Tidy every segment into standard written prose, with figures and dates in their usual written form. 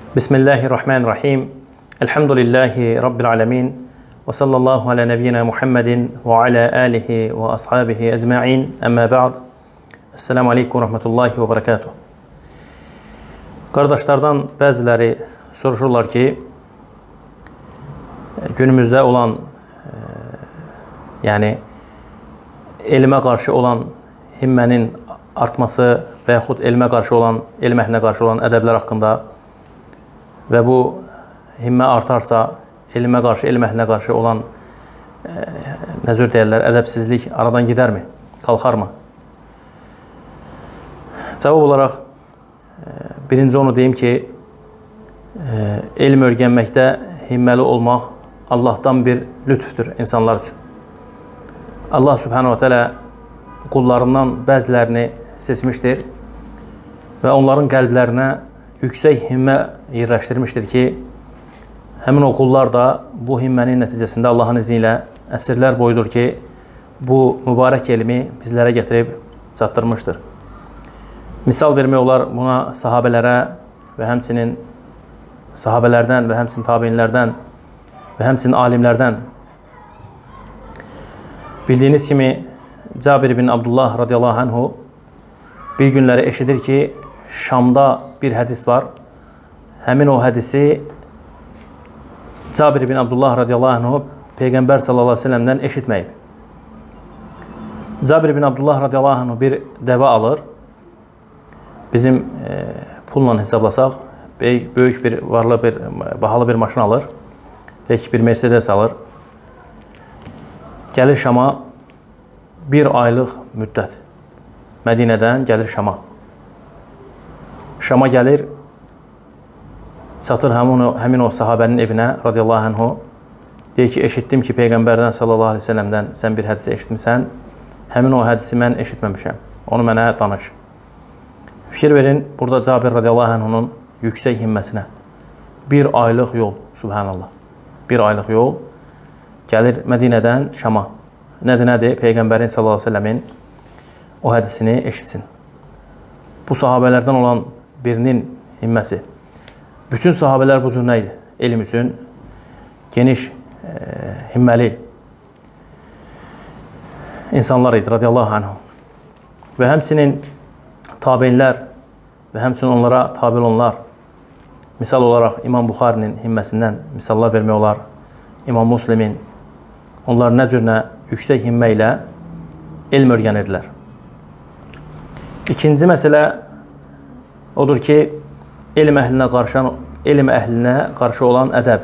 Bismillahirrahmanirrahim. Elhamdülillahi Rabbil alemin. Ve sallallahu ala nebiyyina Muhammedin ve ala alihi ve ashabihi ecma'in. Amma ba'd. Esselamu aleykum ve rahmetullahi ve berekatuhu. Qardaşlardan bəziləri soruşurlar ki, günümüzdə olan, yəni elmə qarşı olan himmənin artması və yaxud elmə qarşı olan, elm əhlinə qarşı olan ədəblər haqqında və bu himmə artarsa, elmə qarşı, elm əhlinə qarşı olan nəzür deyərlər, ədəbsizlik aradan gedərmi, qalxarmı? Cavab olaraq, birinci onu deyim ki, elm öyrənməkdə himməli olmaq Allahdan bir lütfdür insanlar üçün. Allah Subhanahu wa Ta'ala qullarından bəzilərini seçmişdir və onların qəlblərinə yüksək himmə yerləşdirmişdir ki, həmin o qullar da bu himmənin nəticəsində Allahın izni ilə əsrlər boyudur ki, bu mübarək elmi bizlərə gətirib çatdırmışdır. Misal vermək olar buna sahabələrə və həmçinin sahabələrdən və həmçinin tabeinlərdən və həmçinin alimlərdən. Bildiyiniz kimi Cabir ibn Abdullah radiyallahu anhu bir günləri eşidir ki, Şamda bir hədis var. Həmin o hədisi Cabir ibn Abdullah radiyallahu anhu Peyğəmbər sallallahu aleyhi ve sellemdən eşitməyib. Cabir ibn Abdullah radiyallahu anhu bir dəvə alır. Bizim pulla hesablasaq, böyük bir, varlı bir, bahalı bir maşın alır. Peki bir Mercedes alır. Gəlir Şama bir aylıq müddət. Mədinədən gəlir Şama. Şama gəlir, çatır həmin o sahabənin evinə radiyallahu anhu. Deyir ki, eşitdim ki, Peyğəmbərdən sallallahu aleyhi ve sellemdən sən bir hədisi eşitmisən. Həmin o hədisi mən eşitməmişəm. Onu mənə danış. Fikir verin, burada Cabir radiyallahu anhunun yüksək himməsinə. Bir aylıq yol, subhanallah. Bir aylıq yol gəlir Mədinədən Şama. Nədir? Peyğəmbərin sallallahu aleyhi ve sellemin o hədisini eşitsin. Bu sahabələrdən olan birinin himməsi. Bütün sahabələr bu cür nə idi? Elm üçün geniş, himməli insanlar idi, radiyallahu anhu. Və həmçinin tabeinlər və həmçinin onlara tabi olanlar. Misal olaraq İmam Buxarinin himməsindən misallar vermək olar. İmam Muslimin. Onlar nə cür nə yüksək himmə ilə elm öyrənirdilər. İkinci məsələ odur ki, elm əhlinə qarşı olan ədəb.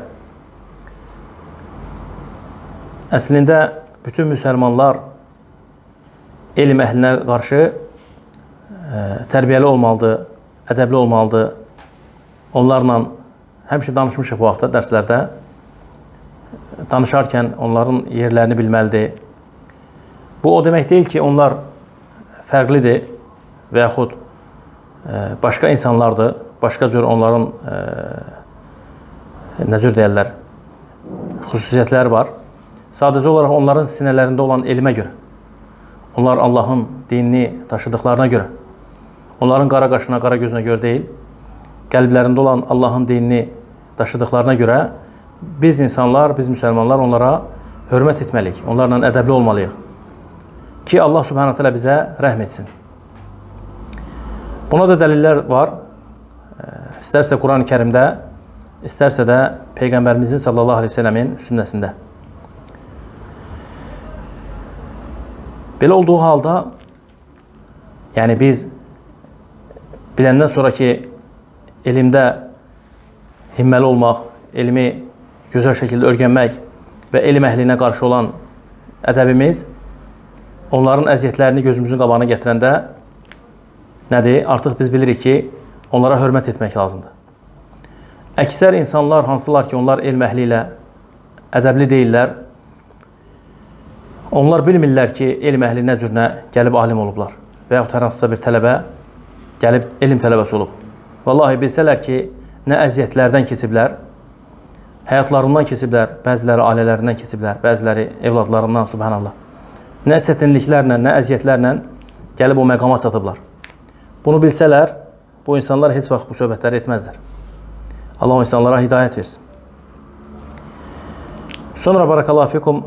Əslində, bütün müsəlmanlar elm əhlinə qarşı tərbiyəli olmalıdır, ədəbli olmalıdır. Onlarla həmişə danışmışıq bu vaxtda dərslərdə. Danışarkən onların yerlərini bilməlidir. Bu o demək deyil ki, onlar fərqlidir və yaxud başqa insanlardır, başqa cür onların nə cür deyərlər, xüsusiyyətləri var. Sadəcə olaraq onların sinələrində olan elmə görə, onlar Allahın dinini daşıdıqlarına görə, onların qara qaşına, qara gözünə görə deyil, qəlblərində olan Allahın dinini daşıdıqlarına görə biz insanlar, biz müsəlmanlar onlara hörmət etməliyik, onlarla ədəbli olmalıyıq ki, Allah Subhanahu wa Ta'ala bizə rəhm etsin. Buna da dəlillər var. İstərsə Quran-ı Kərimdə, istərsə də Peyğəmbərimizin sallallahu aleyhi ve sellemin sünnəsində. Belə olduğu halda, yəni biz biləndən sonraki elmdə himməli olmaq, elmi gözəl şəkildə öyrənmək və elm əhlinə qarşı olan ədəbimiz onların əziyyətlərini gözümüzün qabağına gətirəndə nədir? Artıq biz bilirik ki, onlara hörmət etmək lazımdır. Əksər insanlar hansılar ki, onlar elm əhli ilə ədəbli deyirlər, onlar bilmirlər ki, elm əhli nə cür nə gəlib alim olublar və yaxud hər hansısa bir tələbə gəlib elm tələbəsi olub. Vallahi bilsələr ki, nə əziyyətlərdən keçiblər, həyatlarından keçiblər, bəziləri ailələrindən keçiblər, bəziləri evladlarından, subhanallah. Nə çətinliklərlə, nə əziyyətlərlə gəlib o məqama çatıblar. Bunu bilsələr, bu insanlar heç vaxt bu söhbətləri etməzlər. Allah o insanlara hidayət versin. Sonra barakallahu fikum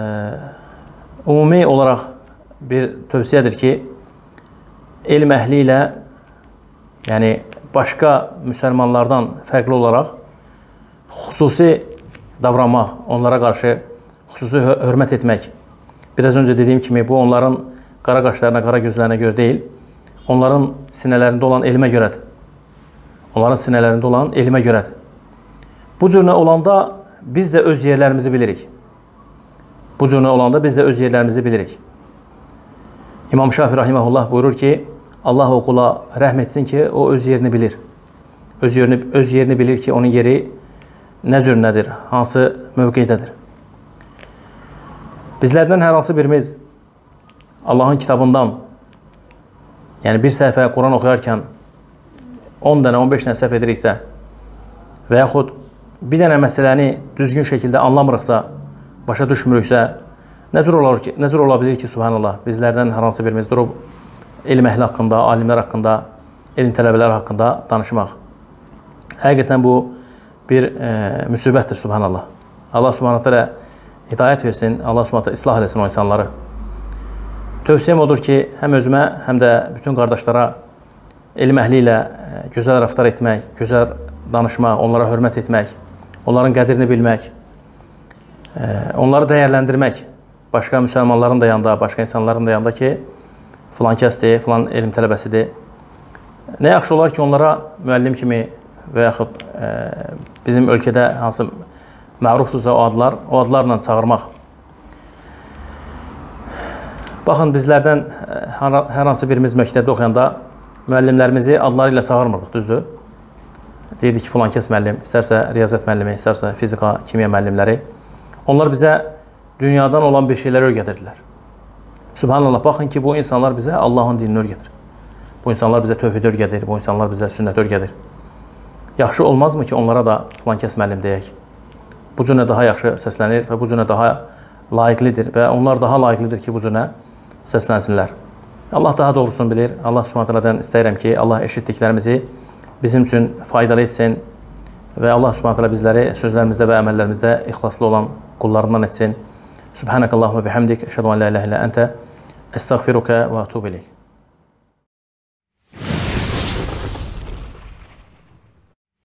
ümumi olaraq bir tövsiyədir ki, elm əhli ilə, yəni başqa müsəlmanlardan fərqli olaraq xüsusi davranmaq, onlara qarşı xüsusi hörmət etmək. Biraz öncə dediyim kimi, bu onların qara qaşlarına, qara gözlərinə görə deyil, onların sinələrində olan elmə görədir. Onların sinələrində olan elmə görədir. Bu cürünə olanda biz də öz yerlərimizi bilirik. Bu cürünə olanda biz də öz yerlərimizi bilirik. İmam Şafi rahiməhullah buyurur ki, Allah o qula rəhm etsin ki, o öz yerini bilir. Öz yerini bilir ki, onun yeri nə cür nədir, hansı mövqeydədir. Bizlərdən hər hansı birimiz Allahın kitabından, yəni bir səhifə Quran oxuyarkən 10 dənə, 15 dənə səhv ediriksə və yaxud bir dənə məsələni düzgün şəkildə anlamırıqsa, başa düşmürüksə, nə cür ola bilir ki, subhanallah, bizlərdən hər hansı birimiz durub elm əhli haqqında, alimlər haqqında, elm tələbələri haqqında danışmaq. Həqiqətən bu bir müsibətdir, subhanallah. Allah subhanətələ hidayət versin, Allah subhanətələ islah eləsin o insanları. Tövsiyəm odur ki, həm özümə, həm də bütün qardaşlara elm əhli ilə gözəl rəftar etmək, gözəl danışmaq, onlara hörmət etmək, onların qədrini bilmək, onları dəyərləndirmək, başqa müsəlmanların da yanında, başqa insanların da yanında ki, filan kəsdir, filan elm tələbəsidir. Nə yaxşı olar ki, onlara müəllim kimi və yaxud bizim ölkədə hansı mərufdursa o adlarla çağırmaq. Baxın, bizlərdən hər hansı birimiz məktəbdə oxuyanda müəllimlərimizi adları ilə çağırmırdıq, düzdür? Deyirdik ki, filan kəs müəllim, istərsə riyaziyyat müəllimi, istərsə fizika, kimya müəllimləri. Onlar bizə dünyadan olan bir şeyləri öyrədirdilər. Subhanallah, baxın ki, bu insanlar bizə Allahın dinini öyrədir. Bu insanlar bizə tövhid öyrədir, bu insanlar bizə sünnət öyrədir. Yaxşı olmazmı ki, onlara da filan kəs müəllim deyək? Bu cürə daha yaxşı səslənir və bu cürə daha layiqlidir və onlar daha layiqlidir ki, bu cürə səslənsinlər. Allah daha doğrusunu bilir. Allah Subhanahu taala'dan istəyirəm ki, Allah eşitdiklərimizi bizim üçün faydalı etsin və Allah Subhanahu taala bizləri sözlərimizdə və əməllərimizdə ixlaslı olan qullarından etsin. Subhanakallahumma bihamdik, əşhadu an la ilahe illa ente, estağfiruka və etûbü ileyk.